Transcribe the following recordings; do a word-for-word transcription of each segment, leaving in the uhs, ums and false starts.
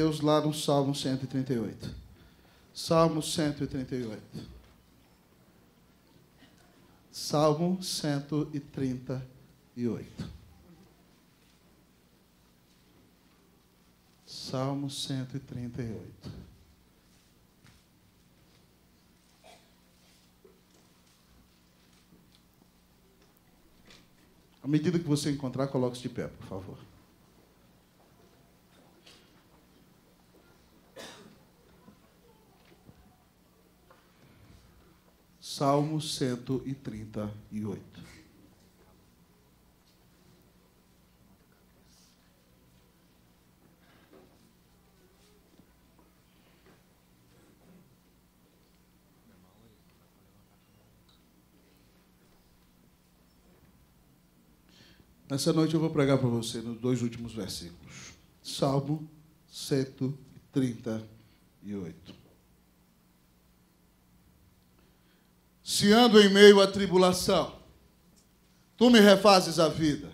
Deus lá no Salmo cento e trinta e oito. Salmo cento e trinta e oito. Salmo cento e trinta e oito. Salmo cento e trinta e oito. À medida que você encontrar, coloque-se de pé, por favor. Salmo cento e trinta e oito. Nessa noite eu vou pregar para você nos dois últimos versículos. Salmo cento e trinta e oito. Se ando em meio à tribulação, tu me refazes a vida.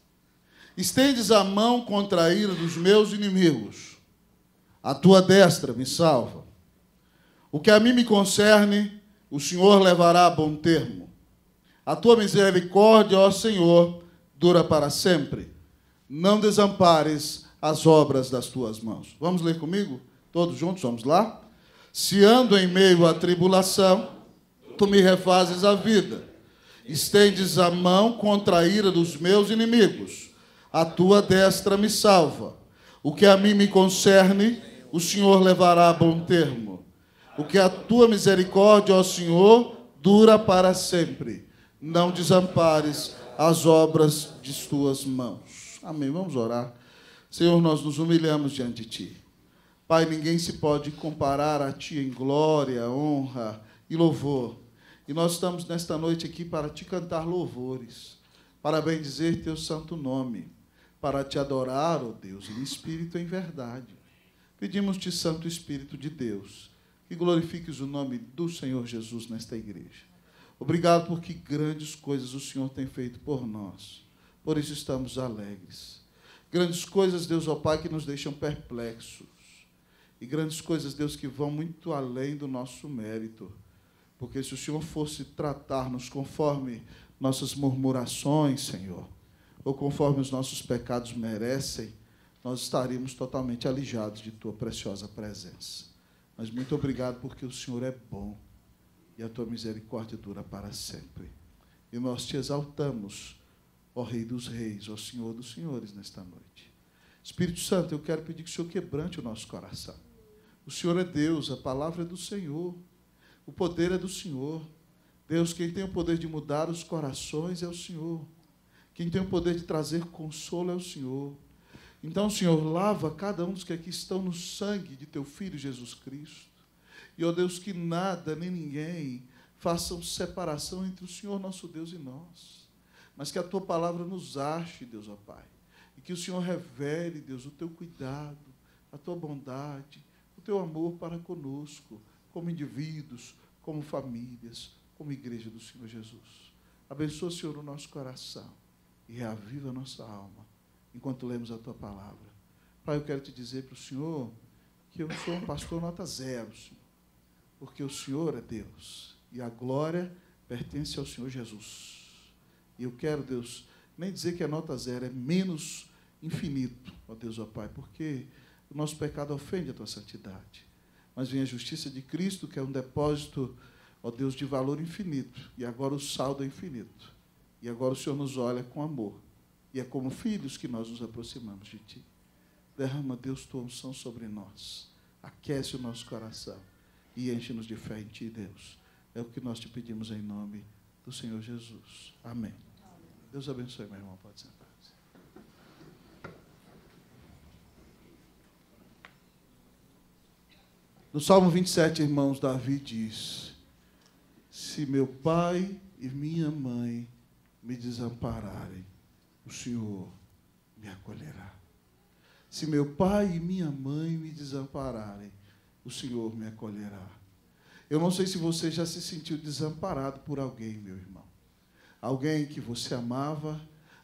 Estendes a mão contra a ira dos meus inimigos. A tua destra me salva. O que a mim me concerne, o Senhor levará a bom termo. A tua misericórdia, ó Senhor, dura para sempre. Não desampares as obras das tuas mãos. Vamos ler comigo? Todos juntos, vamos lá? Se ando em meio à tribulação, tu me refazes a vida. Estendes a mão contra a ira dos meus inimigos. A tua destra me salva. O que a mim me concerne, o Senhor levará a bom termo. O que a tua misericórdia, ó Senhor, dura para sempre. Não desampares as obras de tuas mãos. Amém. Vamos orar. Senhor, nós nos humilhamos diante de ti. Pai, ninguém se pode comparar a ti em glória, honra e louvor. E nós estamos nesta noite aqui para te cantar louvores, para bendizer teu santo nome, para te adorar, ó Deus, em espírito e em verdade. Pedimos-te, Santo Espírito de Deus, que glorifiques o nome do Senhor Jesus nesta igreja. Obrigado porque grandes coisas o Senhor tem feito por nós. Por isso estamos alegres. Grandes coisas, Deus, ó Pai, que nos deixam perplexos. E grandes coisas, Deus, que vão muito além do nosso mérito. Porque se o Senhor fosse tratar-nos conforme nossas murmurações, Senhor, ou conforme os nossos pecados merecem, nós estaríamos totalmente alijados de tua preciosa presença. Mas muito obrigado porque o Senhor é bom. E a tua misericórdia dura para sempre. E nós te exaltamos, ó Rei dos Reis, ó Senhor dos Senhores, nesta noite. Espírito Santo, eu quero pedir que o Senhor quebrante o nosso coração. O Senhor é Deus, a palavra é do Senhor, o poder é do Senhor. Deus, quem tem o poder de mudar os corações é o Senhor. Quem tem o poder de trazer consolo é o Senhor. Então, Senhor, lava cada um dos que aqui estão no sangue de teu Filho Jesus Cristo. E, ó Deus, que nada nem ninguém façam separação entre o Senhor, nosso Deus, e nós. Mas que a tua palavra nos ache, Deus, ó Pai. E que o Senhor revele, Deus, o teu cuidado, a tua bondade, o teu amor para conosco, como indivíduos, como famílias, como igreja do Senhor Jesus. Abençoa, Senhor, o nosso coração e reaviva a nossa alma enquanto lemos a tua palavra. Pai, eu quero te dizer para o Senhor que eu sou um pastor nota zero, Senhor. Porque o Senhor é Deus, e a glória pertence ao Senhor Jesus. E eu quero, Deus, nem dizer que é nota zero, é menos infinito, ó Deus, ó Pai, porque o nosso pecado ofende a tua santidade. Mas vem a justiça de Cristo, que é um depósito, ó Deus, de valor infinito, e agora o saldo é infinito. E agora o Senhor nos olha com amor, e é como filhos que nós nos aproximamos de ti. Derrama, Deus, tua unção sobre nós, aquece o nosso coração, e enche-nos de fé em ti, Deus. É o que nós te pedimos em nome do Senhor Jesus. Amém. Amém. Deus abençoe, meu irmão. Pode sentar-se. No Salmo vinte e sete, irmãos, Davi diz: se meu pai e minha mãe me desampararem, o Senhor me acolherá. Se meu pai e minha mãe me desampararem, o Senhor me acolherá. Eu não sei se você já se sentiu desamparado por alguém, meu irmão. Alguém que você amava,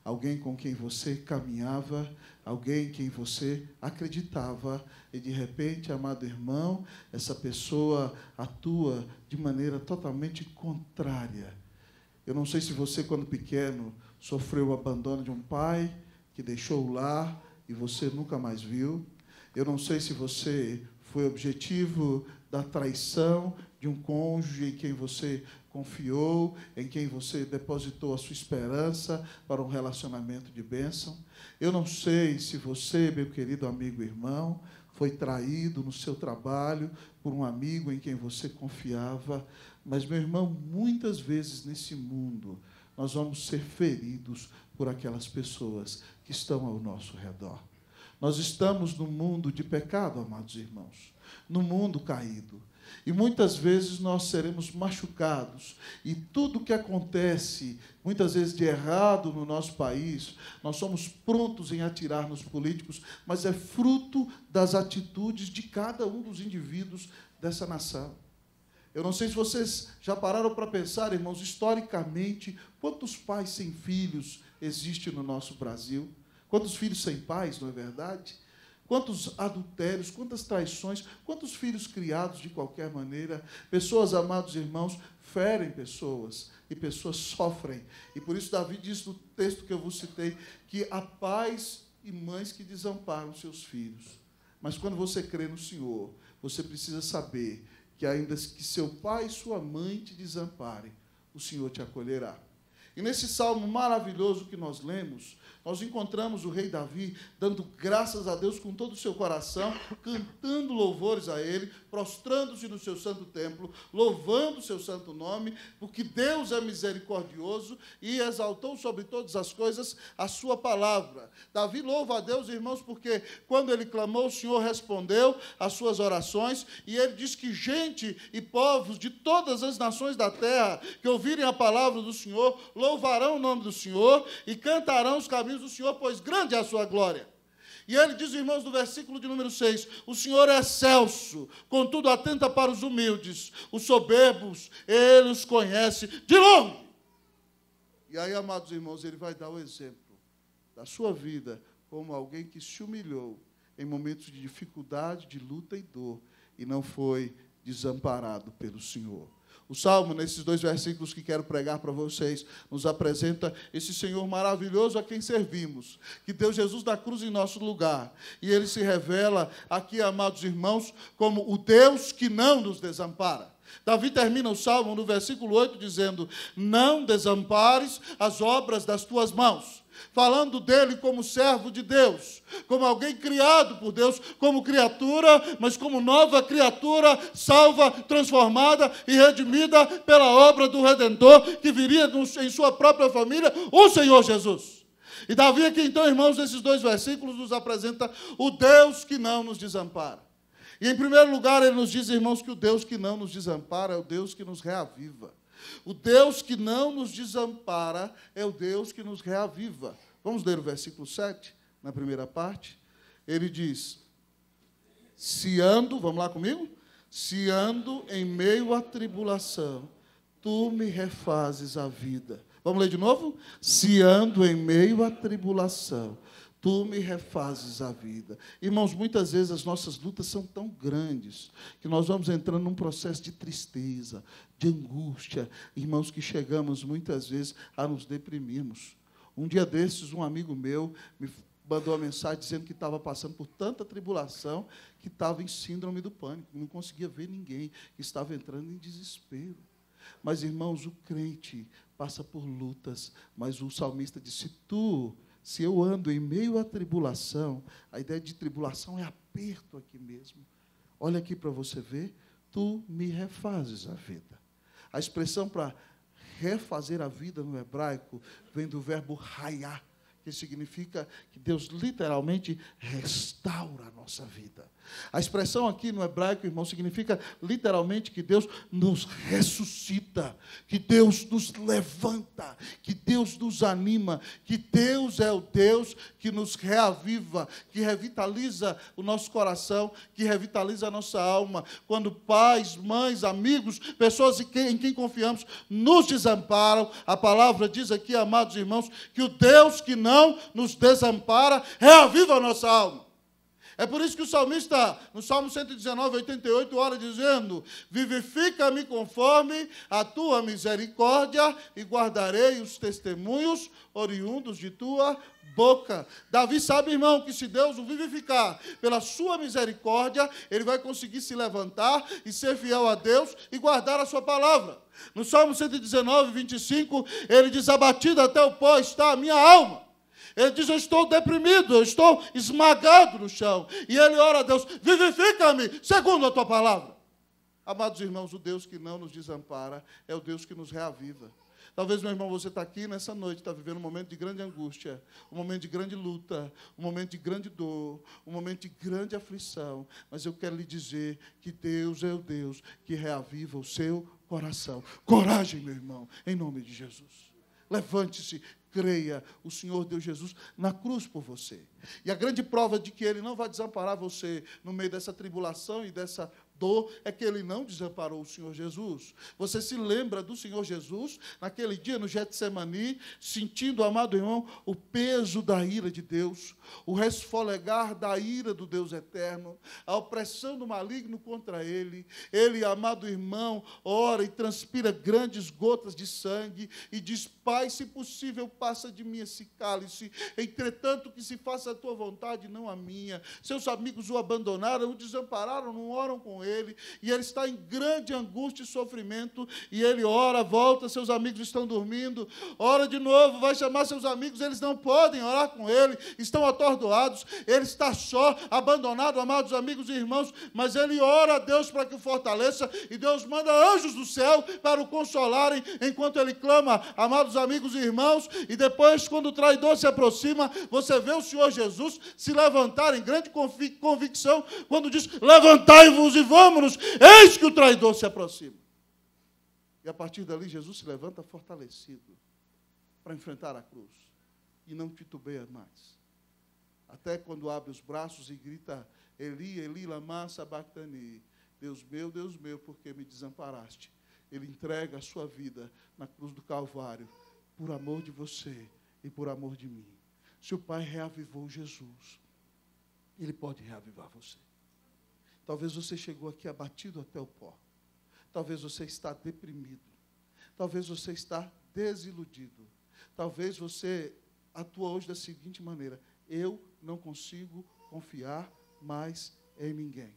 alguém com quem você caminhava, alguém em quem você acreditava, e de repente, amado irmão, essa pessoa atua de maneira totalmente contrária. Eu não sei se você, quando pequeno, sofreu o abandono de um pai que deixou o lar e você nunca mais viu. Eu não sei se você foi objetivo da traição de um cônjuge em quem você confiou, em quem você depositou a sua esperança para um relacionamento de bênção. Eu não sei se você, meu querido amigo e irmão, foi traído no seu trabalho por um amigo em quem você confiava. Mas, meu irmão, muitas vezes nesse mundo nós vamos ser feridos por aquelas pessoas que estão ao nosso redor. Nós estamos no mundo de pecado, amados irmãos, no mundo caído. E muitas vezes nós seremos machucados. E tudo que acontece, muitas vezes de errado no nosso país, nós somos prontos em atirar nos políticos, mas é fruto das atitudes de cada um dos indivíduos dessa nação. Eu não sei se vocês já pararam para pensar, irmãos, historicamente, quantos pais sem filhos existem no nosso Brasil? Quantos filhos sem pais, não é verdade? Quantos adultérios, quantas traições, quantos filhos criados de qualquer maneira. Pessoas, amados irmãos, ferem pessoas e pessoas sofrem. E por isso Davi diz no texto que eu vos citei que há pais e mães que desamparam seus filhos. Mas quando você crê no Senhor, você precisa saber que ainda que seu pai e sua mãe te desamparem, o Senhor te acolherá. E nesse salmo maravilhoso que nós lemos, nós encontramos o rei Davi dando graças a Deus com todo o seu coração, cantando louvores a Ele, prostrando-se no seu santo templo, louvando o seu santo nome, porque Deus é misericordioso e exaltou sobre todas as coisas a sua palavra. Davi louva a Deus, irmãos, porque quando ele clamou, o Senhor respondeu às suas orações, e ele diz que gente e povos de todas as nações da terra que ouvirem a palavra do Senhor, louvarão o nome do Senhor e cantarão os caminhos do Senhor, pois grande é a sua glória. E ele diz, irmãos, no versículo de número seis, o Senhor é excelso, contudo atenta para os humildes, os soberbos, ele os conhece de longe. E aí, amados irmãos, ele vai dar o exemplo da sua vida como alguém que se humilhou em momentos de dificuldade, de luta e dor, e não foi desamparado pelo Senhor. O Salmo, nesses dois versículos que quero pregar para vocês, nos apresenta esse Senhor maravilhoso a quem servimos, que deu Jesus na cruz em nosso lugar. E ele se revela aqui, amados irmãos, como o Deus que não nos desampara. Davi termina o Salmo no versículo oito dizendo, não desampares as obras das tuas mãos. Falando dele como servo de Deus, como alguém criado por Deus, como criatura, mas como nova criatura, salva, transformada e redimida pela obra do Redentor, que viria em sua própria família, o Senhor Jesus. E Davi aqui, então, irmãos, nesses dois versículos, nos apresenta o Deus que não nos desampara. E, em primeiro lugar, ele nos diz, irmãos, que o Deus que não nos desampara é o Deus que nos reaviva. O Deus que não nos desampara é o Deus que nos reaviva. Vamos ler o versículo sete, na primeira parte. Ele diz, se ando, vamos lá comigo? Se ando em meio à tribulação, tu me refazes a vida. Vamos ler de novo? Se ando em meio à tribulação, tu me refazes a vida. Irmãos, muitas vezes as nossas lutas são tão grandes que nós vamos entrando num processo de tristeza, de angústia. Irmãos, que chegamos muitas vezes a nos deprimirmos. Um dia desses, um amigo meu me mandou uma mensagem dizendo que estava passando por tanta tribulação que estava em síndrome do pânico, não conseguia ver ninguém, que estava entrando em desespero. Mas, irmãos, o crente passa por lutas, mas o salmista disse, tu... Se eu ando em meio à tribulação, a ideia de tribulação é aperto aqui mesmo. Olha aqui para você ver, tu me refazes a vida. A expressão para refazer a vida no hebraico vem do verbo raiar, que porque significa que Deus literalmente restaura a nossa vida. A expressão aqui no hebraico, irmão, significa literalmente que Deus nos ressuscita, que Deus nos levanta, que Deus nos anima, que Deus é o Deus que nos reaviva, que revitaliza o nosso coração, que revitaliza a nossa alma. Quando pais, mães, amigos, pessoas em quem, em quem confiamos, nos desamparam, a palavra diz aqui, amados irmãos, que o Deus que não nos desampara, reaviva a nossa alma. É por isso que o salmista, no Salmo cento e dezenove, oitenta e oito, ora dizendo: vivifica-me conforme a tua misericórdia e guardarei os testemunhos oriundos de tua boca. Davi sabe, irmão, que se Deus o vivificar pela sua misericórdia, ele vai conseguir se levantar e ser fiel a Deus e guardar a sua palavra. No Salmo cento e dezenove, vinte e cinco, ele diz: abatido até o pó está a minha alma. Ele diz: eu estou deprimido, eu estou esmagado no chão. E ele ora a Deus: vivifica-me segundo a tua palavra. Amados irmãos, o Deus que não nos desampara é o Deus que nos reaviva. Talvez, meu irmão, você está aqui nessa noite, está vivendo um momento de grande angústia, um momento de grande luta, um momento de grande dor, um momento de grande aflição. Mas eu quero lhe dizer que Deus é o Deus que reaviva o seu coração. Coragem, meu irmão, em nome de Jesus. Levante-se, creia, o Senhor deu Jesus na cruz por você. E a grande prova de que Ele não vai desamparar você no meio dessa tribulação e dessa dor é que Ele não desamparou o Senhor Jesus. Você se lembra do Senhor Jesus, naquele dia no Getsemani, sentindo, amado irmão, o peso da ira de Deus, o resfolegar da ira do Deus eterno, a opressão do maligno contra Ele. Ele, amado irmão, ora e transpira grandes gotas de sangue e diz: Pai, se possível, passa de mim esse cálice, entretanto que se faça a tua vontade, não a minha. Seus amigos o abandonaram, o desampararam, não oram com ele, e ele está em grande angústia e sofrimento, e ele ora, volta, seus amigos estão dormindo, ora de novo, vai chamar seus amigos, eles não podem orar com ele, estão atordoados, ele está só, abandonado, amados amigos e irmãos, mas ele ora a Deus para que o fortaleça, e Deus manda anjos do céu para o consolarem, enquanto ele clama, amados amigos e irmãos, e depois, quando o traidor se aproxima, você vê o Senhor Jesus se levantar em grande convicção, quando diz: levantai-vos e vamos-nos, eis que o traidor se aproxima. E a partir dali, Jesus se levanta fortalecido para enfrentar a cruz, e não titubeia mais. Até quando abre os braços e grita: Eli, Eli, lama sabachthani, Deus meu, Deus meu, por que me desamparaste? Ele entrega a sua vida na cruz do Calvário, por amor de você e por amor de mim. Se o Pai reavivou Jesus, Ele pode reavivar você. Talvez você chegou aqui abatido até o pó. Talvez você está deprimido. Talvez você está desiludido. Talvez você atua hoje da seguinte maneira: eu não consigo confiar mais em ninguém.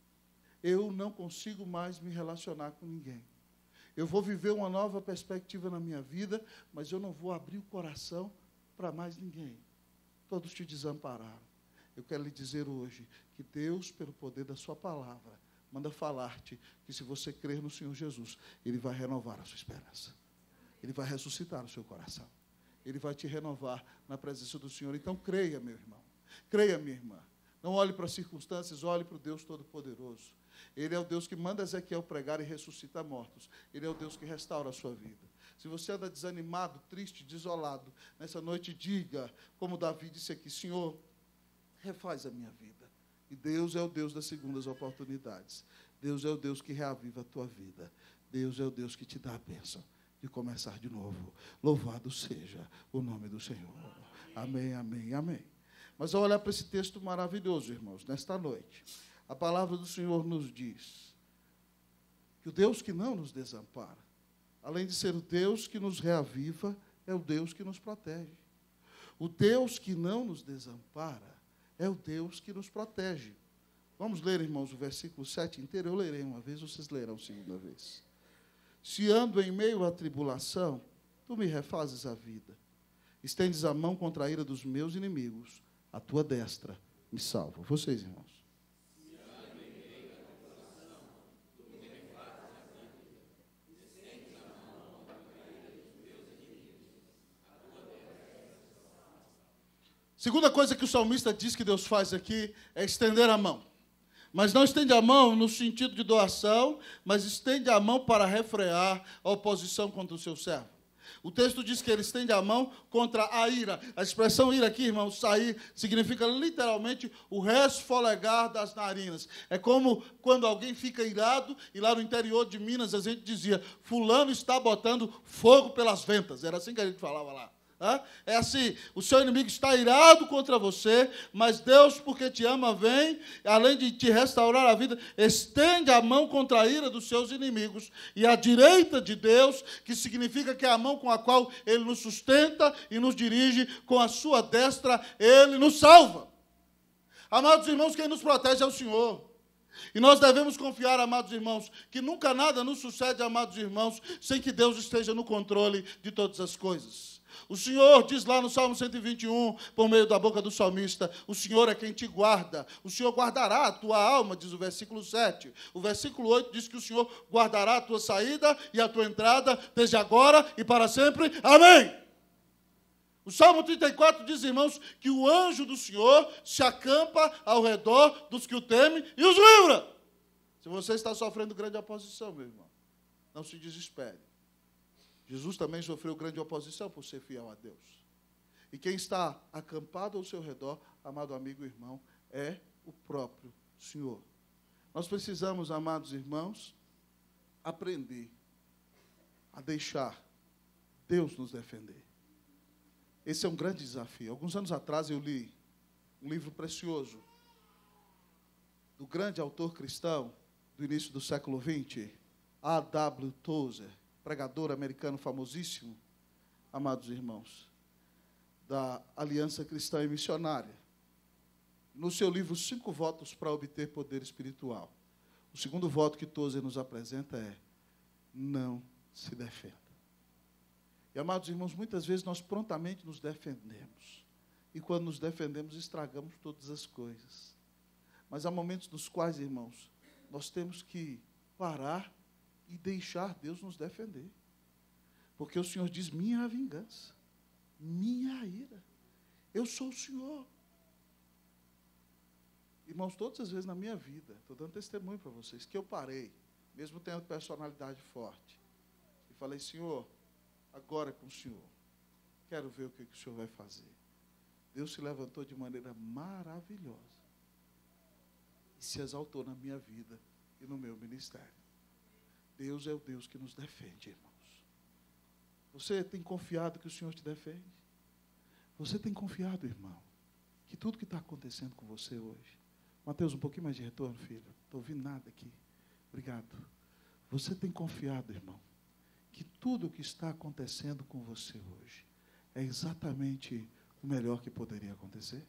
Eu não consigo mais me relacionar com ninguém. Eu vou viver uma nova perspectiva na minha vida, mas eu não vou abrir o coração para mais ninguém. Todos te desampararam. Eu quero lhe dizer hoje que Deus, pelo poder da sua palavra, manda falar-te que se você crer no Senhor Jesus, Ele vai renovar a sua esperança. Ele vai ressuscitar o seu coração. Ele vai te renovar na presença do Senhor. Então creia, meu irmão. Creia, minha irmã. Não olhe para as circunstâncias, olhe para o Deus Todo-Poderoso. Ele é o Deus que manda Ezequiel pregar e ressuscita mortos. Ele é o Deus que restaura a sua vida. Se você anda desanimado, triste, desolado, nessa noite diga, como Davi disse aqui: Senhor, refaz a minha vida. E Deus é o Deus das segundas oportunidades. Deus é o Deus que reaviva a tua vida. Deus é o Deus que te dá a bênção de começar de novo. Louvado seja o nome do Senhor. Amém, amém, amém. Mas ao olhar para esse texto maravilhoso, irmãos, nesta noite, a palavra do Senhor nos diz que o Deus que não nos desampara, além de ser o Deus que nos reaviva, é o Deus que nos protege. O Deus que não nos desampara é o Deus que nos protege. Vamos ler, irmãos, o versículo sete inteiro. Eu lerei uma vez, vocês lerão a segunda vez. Se ando em meio à tribulação, tu me refazes a vida. Estendes a mão contra a ira dos meus inimigos, a tua destra me salva. Vocês, irmãos. Segunda coisa que o salmista diz que Deus faz aqui é estender a mão. Mas não estende a mão no sentido de doação, mas estende a mão para refrear a oposição contra o seu servo. O texto diz que ele estende a mão contra a ira. A expressão ira aqui, irmão, sair, significa literalmente o resfolegar das narinas. É como quando alguém fica irado, e lá no interior de Minas a gente dizia, fulano está botando fogo pelas ventas. Era assim que a gente falava lá. É assim, o seu inimigo está irado contra você, mas Deus, porque te ama, vem, além de te restaurar a vida, estende a mão contra a ira dos seus inimigos, e a direita de Deus, que significa que é a mão com a qual Ele nos sustenta e nos dirige, com a sua destra, Ele nos salva. Amados irmãos, quem nos protege é o Senhor. E nós devemos confiar, amados irmãos, que nunca nada nos sucede, amados irmãos, sem que Deus esteja no controle de todas as coisas. O Senhor diz lá no Salmo cento e vinte e um, por meio da boca do salmista, o Senhor é quem te guarda, o Senhor guardará a tua alma, diz o versículo sete. O versículo oito diz que o Senhor guardará a tua saída e a tua entrada, desde agora e para sempre. Amém! O Salmo trinta e quatro diz, irmãos, que o anjo do Senhor se acampa ao redor dos que o temem e os livra. Se você está sofrendo grande oposição, meu irmão, não se desespere. Jesus também sofreu grande oposição por ser fiel a Deus. E quem está acampado ao seu redor, amado amigo e irmão, é o próprio Senhor. Nós precisamos, amados irmãos, aprender a deixar Deus nos defender. Esse é um grande desafio. Alguns anos atrás eu li um livro precioso do grande autor cristão do início do século vinte, A W Tozer, pregador americano famosíssimo, amados irmãos, da Aliança Cristã e Missionária. No seu livro, Cinco Votos para Obter Poder Espiritual. O segundo voto que Tozer nos apresenta é: não se defenda. E, amados irmãos, muitas vezes nós prontamente nos defendemos. E quando nos defendemos, estragamos todas as coisas. Mas há momentos nos quais, irmãos, nós temos que parar e deixar Deus nos defender. Porque o Senhor diz, minha vingança, minha ira. Eu sou o Senhor. Irmãos, todas as vezes na minha vida, estou dando testemunho para vocês, que eu parei, mesmo tendo personalidade forte, e falei, Senhor, agora é com o Senhor. Quero ver o que o Senhor vai fazer. Deus se levantou de maneira maravilhosa e se exaltou na minha vida e no meu ministério. Deus é o Deus que nos defende, irmãos. Você tem confiado que o Senhor te defende? Você tem confiado, irmão, que tudo que está acontecendo com você hoje... Mateus, um pouquinho mais de retorno, filho. Não estou ouvindo nada aqui. Obrigado. Você tem confiado, irmão, que tudo o que está acontecendo com você hoje é exatamente o melhor que poderia acontecer?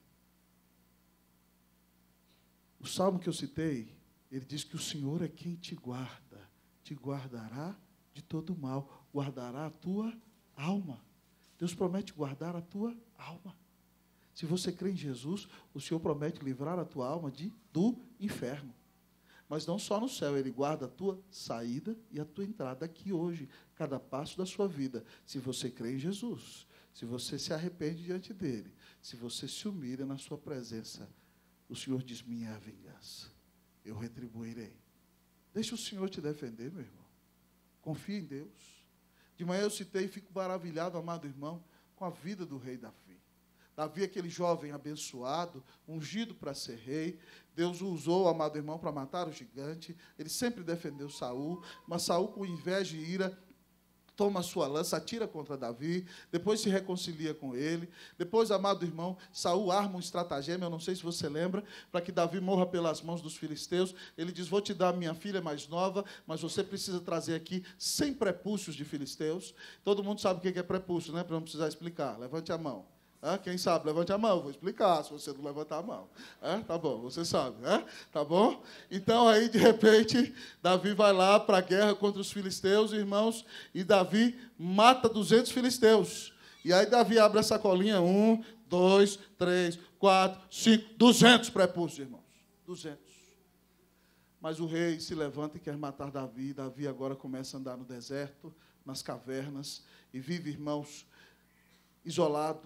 O salmo que eu citei, ele diz que o Senhor é quem te guarda, te guardará de todo mal, guardará a tua alma. Deus promete guardar a tua alma. Se você crê em Jesus, o Senhor promete livrar a tua alma de, do inferno. Mas não só no céu, Ele guarda a tua saída e a tua entrada aqui hoje, cada passo da sua vida. Se você crê em Jesus, se você se arrepende diante dEle, se você se humilha na sua presença, o Senhor diz, minha é a vingança, eu retribuirei. Deixa o Senhor te defender, meu irmão. Confie em Deus. De manhã eu citei e fico maravilhado, amado irmão, com a vida do rei Davi. Davi, aquele jovem abençoado, ungido para ser rei. Deus o usou, amado irmão, para matar o gigante. Ele sempre defendeu Saul, mas Saul, com inveja e ira, toma a sua lança, atira contra Davi, depois se reconcilia com ele. Depois, amado irmão, Saul arma um estratagema, eu não sei se você lembra, para que Davi morra pelas mãos dos filisteus. Ele diz, vou te dar a minha filha mais nova, mas você precisa trazer aqui cem prepúcios de filisteus. Todo mundo sabe o que é prepúcio, né? Para não precisar explicar. Levante a mão. Ah, quem sabe, levante a mão, vou explicar, se você não levantar a mão. Ah, tá bom, você sabe, ah, tá bom? Então, aí, de repente, Davi vai lá para a guerra contra os filisteus, irmãos, e Davi mata duzentos filisteus. E aí, Davi abre a sacolinha, um, dois, três, quatro, cinco, duzentos prepúcios, irmãos, duzentos. Mas o rei se levanta e quer matar Davi. Davi agora começa a andar no deserto, nas cavernas, e vive, irmãos, isolado,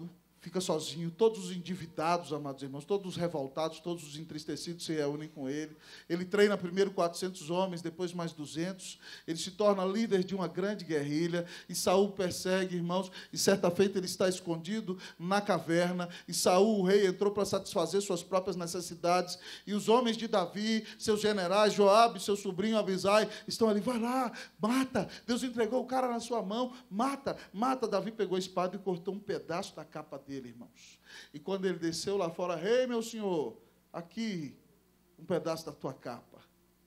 fica sozinho, todos os endividados, amados irmãos, todos os revoltados, todos os entristecidos se reúnem com ele. Ele treina primeiro quatrocentos homens, depois mais duzentos. Ele se torna líder de uma grande guerrilha, e Saul persegue, irmãos, e certa feita ele está escondido na caverna, e Saul, o rei, entrou para satisfazer suas próprias necessidades, e os homens de Davi, seus generais, Joabe, seu sobrinho Abisai, estão ali, vai lá, mata, Deus entregou o cara na sua mão, mata, mata. Davi pegou a espada e cortou um pedaço da capa dele, irmãos. E quando ele desceu lá fora, rei, meu senhor, aqui, um pedaço da tua capa.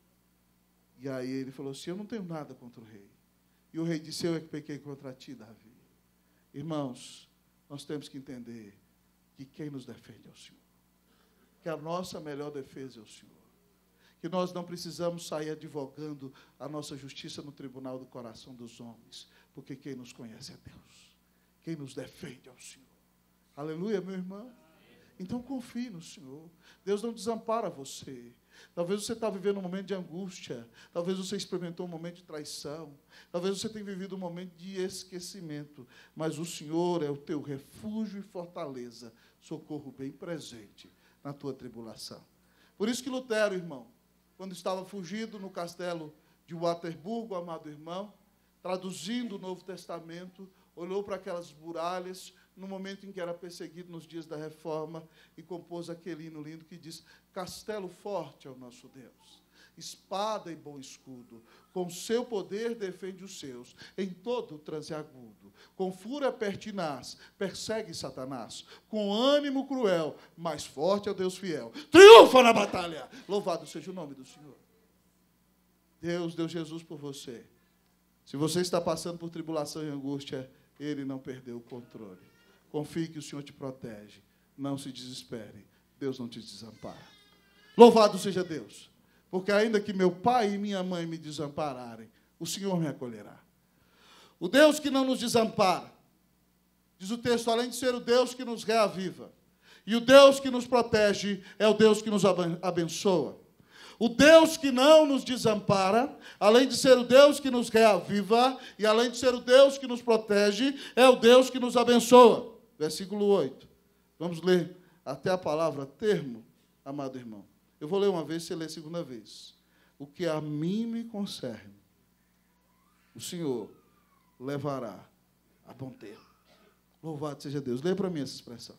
E aí ele falou assim, eu não tenho nada contra o rei. E o rei disse, eu é que pequei contra ti, Davi. Irmãos, nós temos que entender que quem nos defende é o Senhor. Que a nossa melhor defesa é o Senhor. Que nós não precisamos sair advogando a nossa justiça no tribunal do coração dos homens, porque quem nos conhece é Deus. Quem nos defende é o Senhor. Aleluia, meu irmão. Então confie no Senhor. Deus não desampara você. Talvez você está vivendo um momento de angústia. Talvez você experimentou um momento de traição. Talvez você tenha vivido um momento de esquecimento. Mas o Senhor é o teu refúgio e fortaleza, socorro bem presente na tua tribulação. Por isso que Lutero, irmão, quando estava fugido no castelo de Waterburgo, amado irmão, traduzindo o Novo Testamento, olhou para aquelas muralhas, no momento em que era perseguido nos dias da Reforma, e compôs aquele hino lindo que diz, castelo forte é o nosso Deus, espada e bom escudo, com seu poder defende os seus, em todo o transe agudo, com fúria pertinaz, persegue Satanás, com ânimo cruel, mais forte é o Deus fiel, triunfa na batalha, louvado seja o nome do Senhor. Deus deu Jesus por você. Se você está passando por tribulação e angústia, Ele não perdeu o controle. Confie que o Senhor te protege. Não se desespere. Deus não te desampara. Louvado seja Deus. Porque ainda que meu pai e minha mãe me desampararem, o Senhor me acolherá. O Deus que não nos desampara, diz o texto, além de ser o Deus que nos reaviva, e o Deus que nos protege, é o Deus que nos abençoa. O Deus que não nos desampara, além de ser o Deus que nos reaviva, e além de ser o Deus que nos protege, é o Deus que nos abençoa. Versículo oito. Vamos ler até a palavra termo, amado irmão. Eu vou ler uma vez, você lê a segunda vez. O que a mim me concerne, o Senhor levará a bom termo. Louvado seja Deus. Lê para mim essa expressão.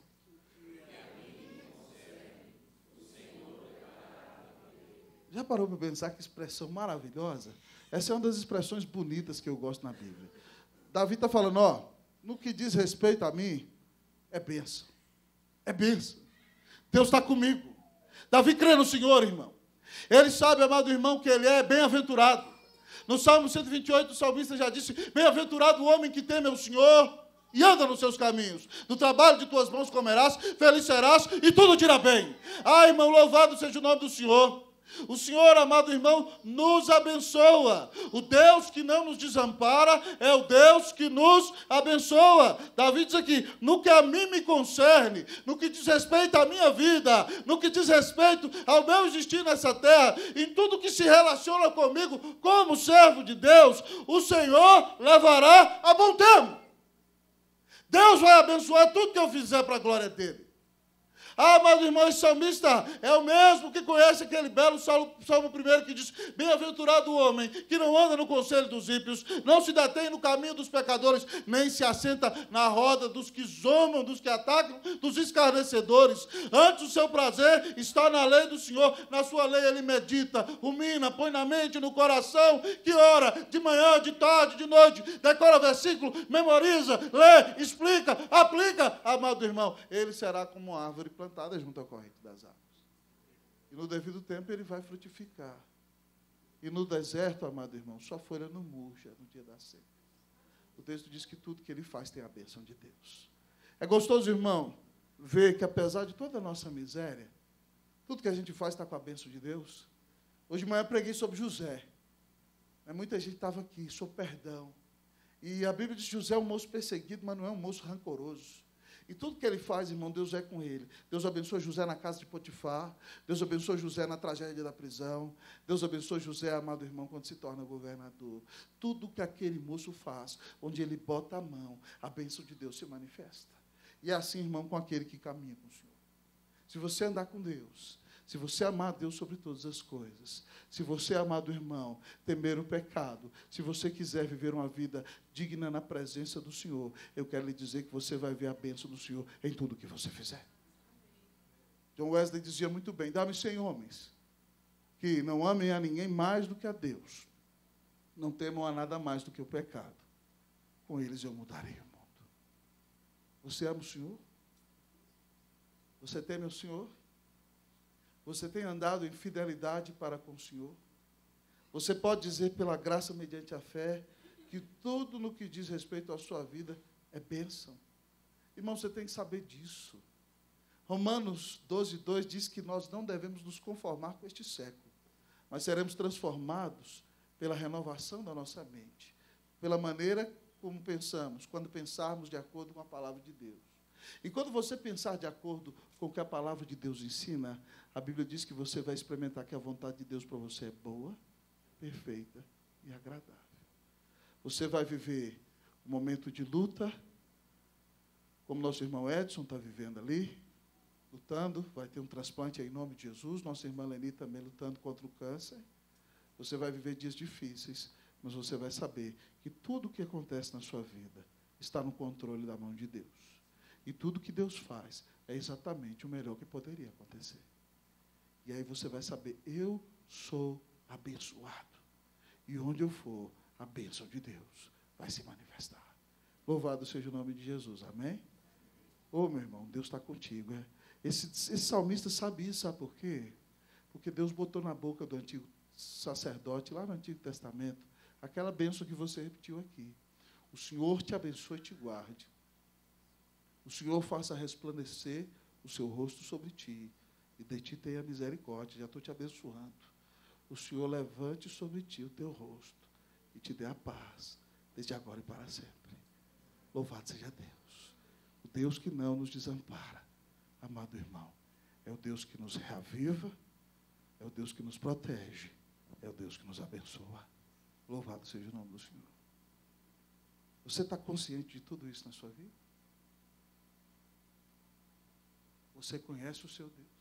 Já parou para pensar que expressão maravilhosa? Essa é uma das expressões bonitas que eu gosto na Bíblia. Davi está falando, ó, no que diz respeito a mim, é bênção. É bênção. Deus está comigo. Davi crê no Senhor, irmão. Ele sabe, amado irmão, que ele é bem-aventurado. No Salmo cento e vinte e oito, o salmista já disse, bem-aventurado o homem que teme ao Senhor e anda nos seus caminhos. Do trabalho de tuas mãos comerás, feliz serás e tudo te irá bem. Ah, irmão, louvado seja o nome do Senhor. O Senhor, amado irmão, nos abençoa. O Deus que não nos desampara é o Deus que nos abençoa. Davi diz aqui, no que a mim me concerne, no que diz respeito à minha vida, no que diz respeito ao meu existir nessa terra, em tudo que se relaciona comigo como servo de Deus, o Senhor levará a bom termo. Deus vai abençoar tudo que eu fizer para a glória dele. Ah, mas irmão, esse salmista é o mesmo que conhece aquele belo salmo, salmo primeiro que diz, bem-aventurado o homem que não anda no conselho dos ímpios, não se detém no caminho dos pecadores, nem se assenta na roda dos que zombam, dos que atacam, dos escarnecedores. Antes o seu prazer está na lei do Senhor, na sua lei ele medita, rumina, põe na mente, no coração, que ora, de manhã, de tarde, de noite, decora versículo, memoriza, lê, explica, aplica. Amado irmão, ele será como uma árvore plantada junto à corrente das águas. E no devido tempo ele vai frutificar. E no deserto, amado irmão, sua folha não murcha no dia da seca. O texto diz que tudo que ele faz tem a bênção de Deus. É gostoso, irmão, ver que apesar de toda a nossa miséria, tudo que a gente faz está com a bênção de Deus. Hoje de manhã eu preguei sobre José. Muita gente estava aqui, sobre perdão. E a Bíblia diz que José é um moço perseguido, mas não é um moço rancoroso. E tudo que ele faz, irmão, Deus é com ele. Deus abençoa José na casa de Potifar. Deus abençoa José na tragédia da prisão. Deus abençoa José, amado irmão, quando se torna governador. Tudo que aquele moço faz, onde ele bota a mão, a bênção de Deus se manifesta. E é assim, irmão, com aquele que caminha com o Senhor. Se você andar com Deus, se você amar Deus sobre todas as coisas, se você amar do irmão, temer o pecado, se você quiser viver uma vida digna na presença do Senhor, eu quero lhe dizer que você vai ver a bênção do Senhor em tudo que você fizer. John Wesley dizia muito bem: dá-me cem homens que não amem a ninguém mais do que a Deus, não temam a nada mais do que o pecado. Com eles eu mudarei o mundo. Você ama o Senhor? Você teme o Senhor? Você tem andado em fidelidade para com o Senhor? Você pode dizer, pela graça mediante a fé, que tudo no que diz respeito à sua vida é bênção. Irmão, você tem que saber disso. Romanos doze, dois diz que nós não devemos nos conformar com este século, mas seremos transformados pela renovação da nossa mente, pela maneira como pensamos, quando pensarmos de acordo com a palavra de Deus. E quando você pensar de acordo com o que a palavra de Deus ensina, a Bíblia diz que você vai experimentar que a vontade de Deus para você é boa, perfeita e agradável. Você vai viver um momento de luta, como nosso irmão Edson está vivendo ali, lutando, vai ter um transplante aí em nome de Jesus, nossa irmã Leni também lutando contra o câncer. Você vai viver dias difíceis, mas você vai saber que tudo o que acontece na sua vida está no controle da mão de Deus. E tudo que Deus faz é exatamente o melhor que poderia acontecer. E aí você vai saber, eu sou abençoado. E onde eu for, a bênção de Deus vai se manifestar. Louvado seja o nome de Jesus, amém? Ô, meu irmão, Deus está contigo. É? Esse, esse salmista sabe isso, sabe por quê? Porque Deus botou na boca do antigo sacerdote, lá no Antigo Testamento, aquela bênção que você repetiu aqui. O Senhor te abençoe e te guarde. O Senhor faça resplandecer o seu rosto sobre ti, e de ti tenha misericórdia. Já estou te abençoando. O Senhor levante sobre ti o teu rosto, e te dê a paz, desde agora e para sempre. Louvado seja Deus. O Deus que não nos desampara, amado irmão, é o Deus que nos reaviva, é o Deus que nos protege, é o Deus que nos abençoa. Louvado seja o nome do Senhor. Você está consciente de tudo isso na sua vida? Você conhece o seu Deus?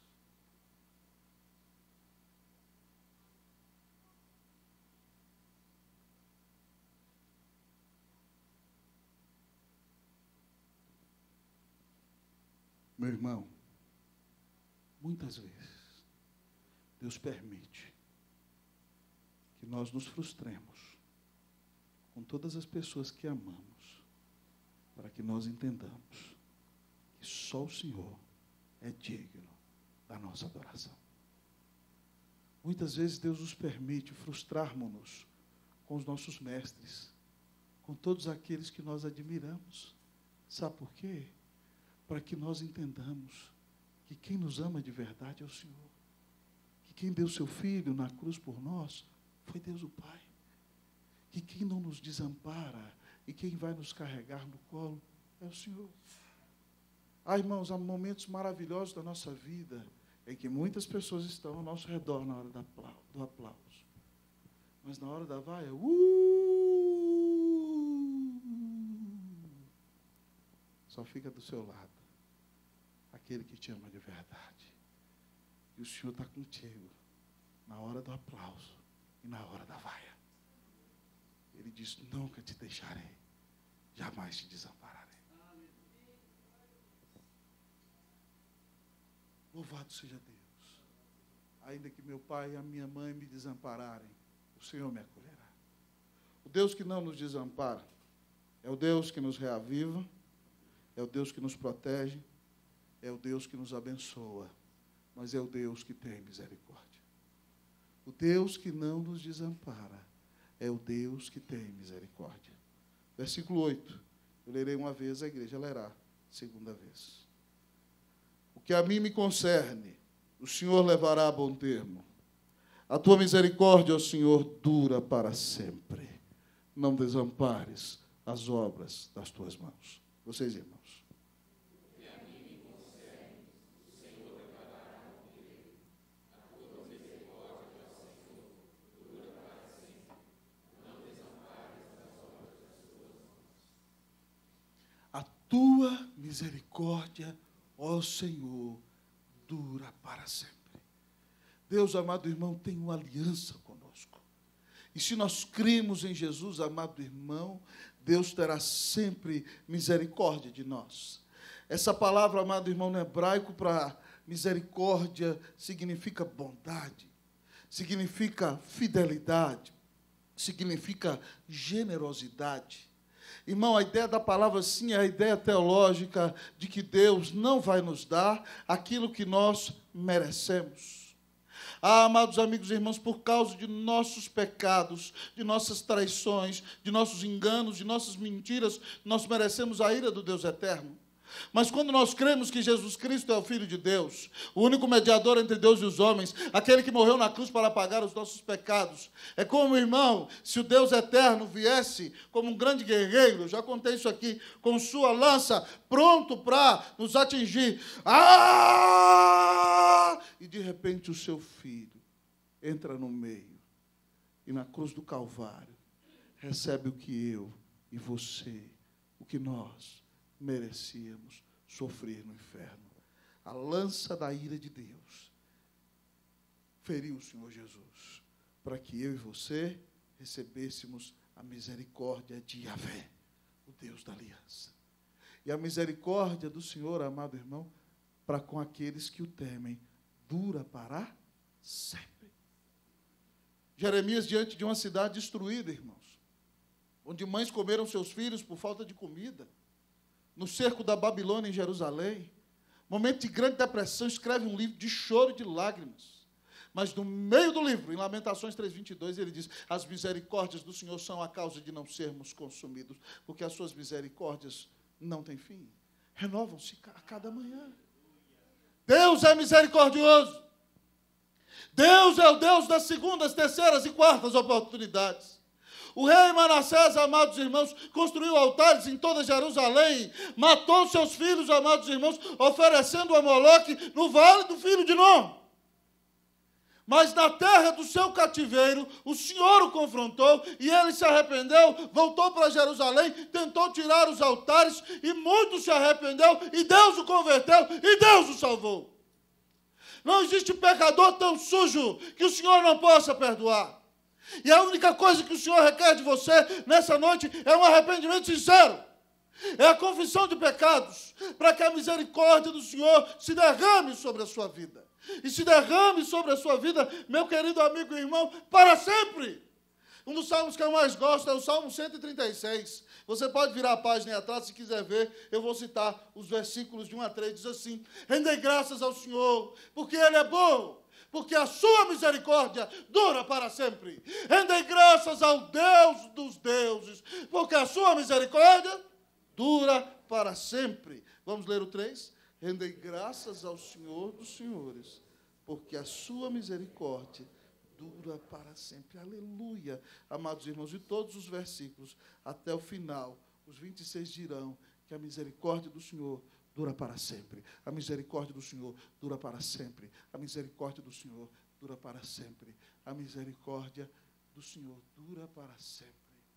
Meu irmão, muitas vezes, Deus permite que nós nos frustremos com todas as pessoas que amamos, para que nós entendamos que só o Senhor é digno da nossa adoração. Muitas vezes Deus nos permite frustrarmos-nos com os nossos mestres, com todos aqueles que nós admiramos. Sabe por quê? Para que nós entendamos que quem nos ama de verdade é o Senhor. Que quem deu seu Filho na cruz por nós foi Deus o Pai. Que quem não nos desampara e quem vai nos carregar no colo é o Senhor. Ah, irmãos, há momentos maravilhosos da nossa vida em que muitas pessoas estão ao nosso redor na hora do aplauso. Mas na hora da vaia, uh, só fica do seu lado aquele que te ama de verdade. E o Senhor está contigo na hora do aplauso e na hora da vaia. Ele diz, nunca te deixarei, jamais te desampararei. Louvado seja Deus. Ainda que meu pai e a minha mãe me desampararem, o Senhor me acolherá. O Deus que não nos desampara é o Deus que nos reaviva, é o Deus que nos protege, é o Deus que nos abençoa, mas é o Deus que tem misericórdia. O Deus que não nos desampara é o Deus que tem misericórdia. Versículo oito. Eu lerei uma vez, a igreja lerá segunda vez. O que a mim me concerne, o Senhor levará a bom termo. A tua misericórdia, ó Senhor, dura para sempre. Não desampares as obras das tuas mãos. Vocês, irmãos. O que a mim me concerne, o Senhor levará a bom termo. A tua misericórdia, ó Senhor, dura para sempre. Não desampares as obras das tuas mãos. A tua misericórdia, ó Senhor, dura para sempre. Deus, amado irmão, tem uma aliança conosco. E se nós cremos em Jesus, amado irmão, Deus terá sempre misericórdia de nós. Essa palavra, amado irmão, no hebraico, para misericórdia, significa bondade, significa fidelidade, significa generosidade. Irmão, a ideia da palavra, sim, é a ideia teológica de que Deus não vai nos dar aquilo que nós merecemos. Ah, amados amigos e irmãos, por causa de nossos pecados, de nossas traições, de nossos enganos, de nossas mentiras, nós merecemos a ira do Deus eterno. Mas quando nós cremos que Jesus Cristo é o Filho de Deus, o único mediador entre Deus e os homens, aquele que morreu na cruz para apagar os nossos pecados, é como, irmão, se o Deus eterno viesse como um grande guerreiro, já contei isso aqui, com sua lança, pronto para nos atingir. Ah! E de repente o seu filho entra no meio e na cruz do Calvário recebe o que eu e você, o que nós merecíamos sofrer no inferno. A lança da ira de Deus feriu o Senhor Jesus, para que eu e você recebêssemos a misericórdia de Yahvé, o Deus da aliança. E a misericórdia do Senhor, amado irmão, para com aqueles que o temem, dura para sempre. Jeremias, diante de uma cidade destruída, irmãos, onde mães comeram seus filhos por falta de comida, no cerco da Babilônia em Jerusalém, momento de grande depressão, escreve um livro de choro e de lágrimas. Mas no meio do livro, em Lamentações três, vinte e dois, ele diz: as misericórdias do Senhor são a causa de não sermos consumidos, porque as suas misericórdias não têm fim, renovam-se a cada manhã. Deus é misericordioso. Deus é o Deus das segundas, terceiras e quartas oportunidades. O rei Manassés, amados irmãos, construiu altares em toda Jerusalém, matou seus filhos, amados irmãos, oferecendo a Moloque no vale do filho de Nom. Mas na terra do seu cativeiro, o Senhor o confrontou e ele se arrependeu, voltou para Jerusalém, tentou tirar os altares e muito se arrependeu e Deus o converteu e Deus o salvou. Não existe pecador tão sujo que o Senhor não possa perdoar. E a única coisa que o Senhor requer de você nessa noite é um arrependimento sincero. É a confissão de pecados, para que a misericórdia do Senhor se derrame sobre a sua vida. E se derrame sobre a sua vida, meu querido amigo e irmão, para sempre. Um dos salmos que eu mais gosto é o Salmo cento e trinta e seis. Você pode virar a página aí atrás, se quiser ver, eu vou citar os versículos de um a três, diz assim: rendei graças ao Senhor, porque Ele é bom, porque a sua misericórdia dura para sempre. Rendei graças ao Deus dos deuses, porque a sua misericórdia dura para sempre. Vamos ler o três? Rendei graças ao Senhor dos senhores, porque a sua misericórdia dura para sempre. Aleluia, amados irmãos. E todos os versículos, até o final, os vinte e seis dirão que a misericórdia do Senhor dura para sempre. A misericórdia do Senhor dura para sempre. A misericórdia do Senhor dura para sempre. A misericórdia do Senhor dura para sempre.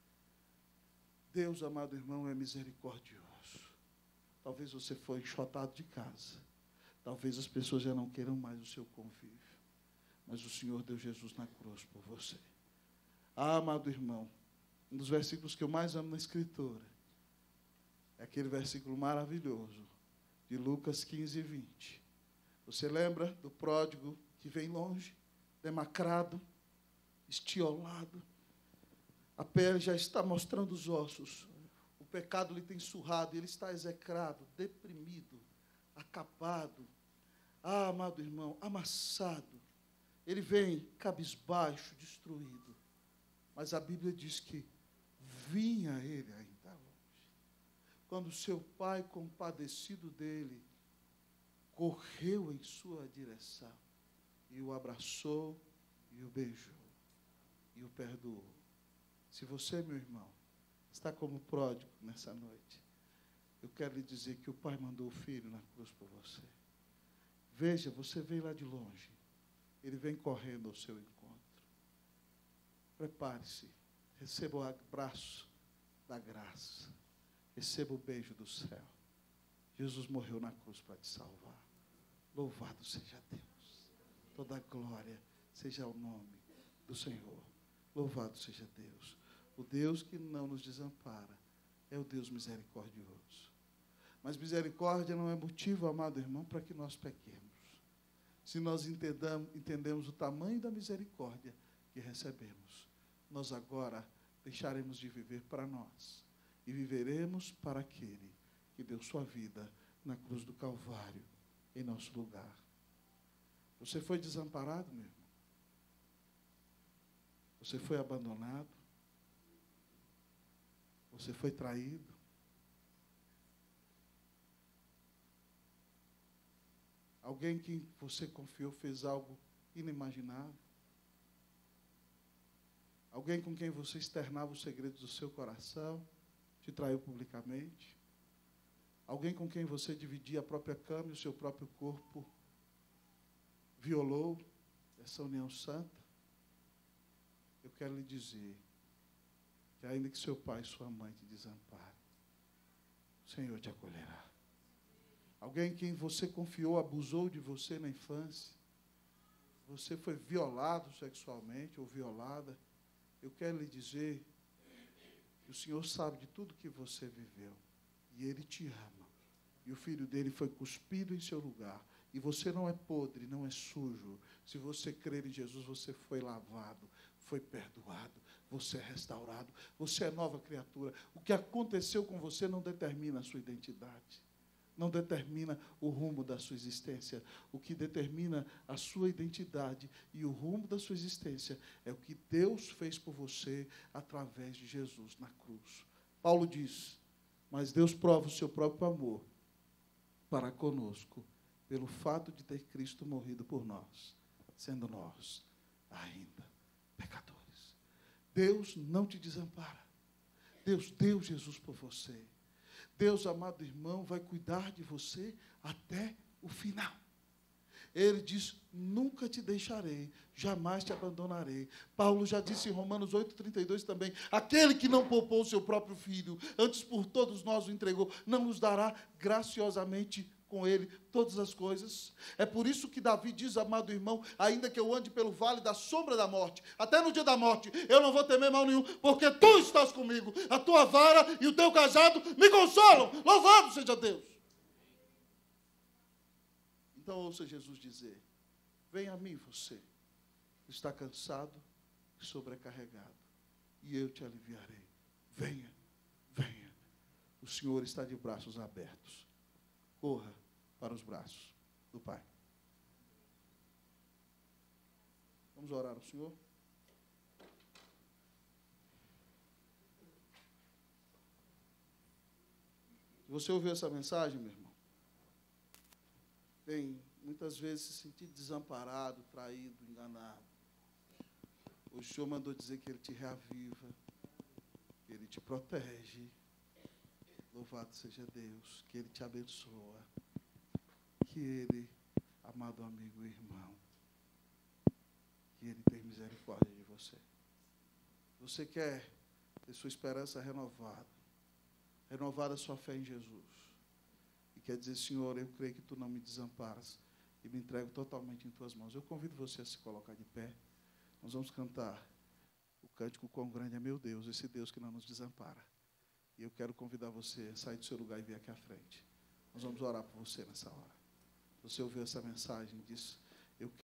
Deus, amado irmão, é misericordioso. Talvez você foi enxotado de casa. Talvez as pessoas já não queiram mais o seu convívio. Mas o Senhor deu Jesus na cruz por você. Ah, amado irmão, um dos versículos que eu mais amo na Escritura é aquele versículo maravilhoso de Lucas quinze, vinte. Você lembra do pródigo que vem longe, demacrado, estiolado, a pele já está mostrando os ossos, o pecado lhe tem surrado, ele está execrado, deprimido, acabado, ah, amado irmão, amassado. Ele vem cabisbaixo, destruído, mas a Bíblia diz que vinha ele ainda longe. Quando seu pai, compadecido dele, correu em sua direção e o abraçou e o beijou e o perdoou. Se você, meu irmão, está como pródigo nessa noite, eu quero lhe dizer que o pai mandou o filho na cruz por você. Veja, você veio lá de longe, ele vem correndo ao seu encontro. Prepare-se, receba o abraço da graça, receba o beijo do céu. Jesus morreu na cruz para te salvar. Louvado seja Deus. Toda glória seja ao nome do Senhor. Louvado seja Deus. O Deus que não nos desampara é o Deus misericordioso. Mas misericórdia não é motivo, amado irmão, para que nós pequemos. Se nós entendamos, entendemos o tamanho da misericórdia que recebemos, nós agora deixaremos de viver para nós e viveremos para aquele que deu sua vida na cruz do Calvário em nosso lugar. Você foi desamparado, meu irmão? Você foi abandonado? Você foi traído? Alguém que você confiou fez algo inimaginável? Alguém com quem você externava os segredos do seu coração te traiu publicamente? Alguém com quem você dividia a própria cama e o seu próprio corpo violou essa união santa? Eu quero lhe dizer que ainda que seu pai e sua mãe te desamparem, o Senhor te acolherá. Alguém em quem você confiou, abusou de você na infância, você foi violado sexualmente ou violada, eu quero lhe dizer que o Senhor sabe de tudo que você viveu, e Ele te ama, e o Filho dele foi cuspido em seu lugar, e você não é podre, não é sujo. Se você crer em Jesus, você foi lavado, foi perdoado, você é restaurado, você é nova criatura. O que aconteceu com você não determina a sua identidade, não determina o rumo da sua existência. O que determina a sua identidade e o rumo da sua existência é o que Deus fez por você através de Jesus na cruz. Paulo diz: mas Deus prova o seu próprio amor para conosco, pelo fato de ter Cristo morrido por nós, sendo nós ainda pecadores. Deus não te desampara. Deus deu Jesus por você. Deus, amado irmão, vai cuidar de você até o final. Ele diz: nunca te deixarei, jamais te abandonarei. Paulo já disse em Romanos oito, trinta e dois também: aquele que não poupou o seu próprio filho, antes por todos nós o entregou, não nos dará graciosamente com ele todas as coisas. É por isso que Davi diz, amado irmão: ainda que eu ande pelo vale da sombra da morte, até no dia da morte, eu não vou temer mal nenhum, porque tu estás comigo, a tua vara e o teu cajado me consolam. Louvado seja Deus. Então ouça Jesus dizer: venha a mim você, que está cansado e sobrecarregado, e eu te aliviarei. Venha, venha. O Senhor está de braços abertos. Corra para os braços do Pai. Vamos orar ao Senhor? Você ouviu essa mensagem, meu irmão? Tem muitas vezes se sentir desamparado, traído, enganado. O Senhor mandou dizer que Ele te reaviva, que Ele te protege. Louvado seja Deus, que Ele te abençoa, que Ele, amado amigo e irmão, que Ele tem misericórdia de você. Você quer ter sua esperança renovada, renovar a sua fé em Jesus, e quer dizer: Senhor, eu creio que Tu não me desamparas e me entrego totalmente em Tuas mãos. Eu convido você a se colocar de pé. Nós vamos cantar o cântico Quão Grande é Meu Deus, esse Deus que não nos desampara. E eu quero convidar você a sair do seu lugar e vir aqui à frente. Nós vamos orar por você nessa hora. Você ouviu essa mensagem e disse: eu